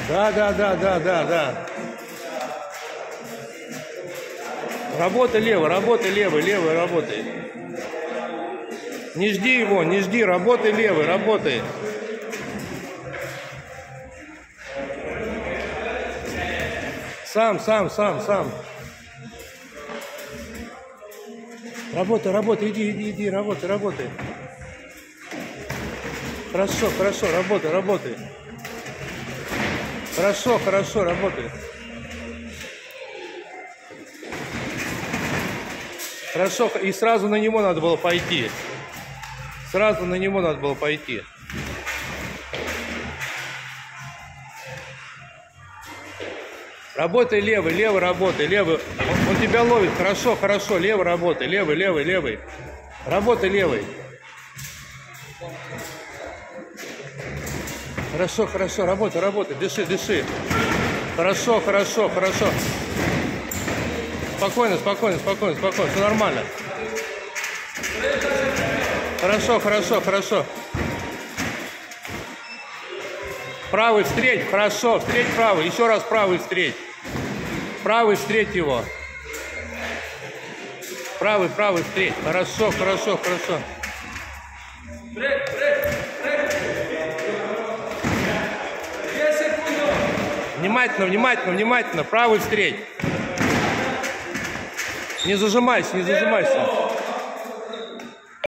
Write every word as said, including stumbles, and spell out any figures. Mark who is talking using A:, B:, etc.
A: Да, да, да, да, да, да. Работай лево, работай левый, левый работай. Не жди его, не жди, работай левый, работай. Сам, сам, сам, сам. Работай, работай, иди, иди, иди, работай, работай. Хорошо, хорошо, работай, работай. Хорошо, хорошо, работай. Хорошо, и сразу на него надо было пойти. Сразу на него надо было пойти. Работай левый, левый работай, левый. Он, он тебя ловит. Хорошо, хорошо, левый работай, левый, левый, левый. Работай левый. Хорошо, хорошо, работай, работай, дыши, дыши. Хорошо, хорошо, хорошо. Спокойно, спокойно, спокойно, спокойно, все нормально. Хорошо, хорошо, хорошо. Правый встреть, хорошо, встреть правый, еще раз правый встреть. Правый встреть его. Правый, правый встреть. Хорошо, хорошо, хорошо. Внимательно, внимательно, внимательно. Правый встреть. Не зажимайся, не зажимайся.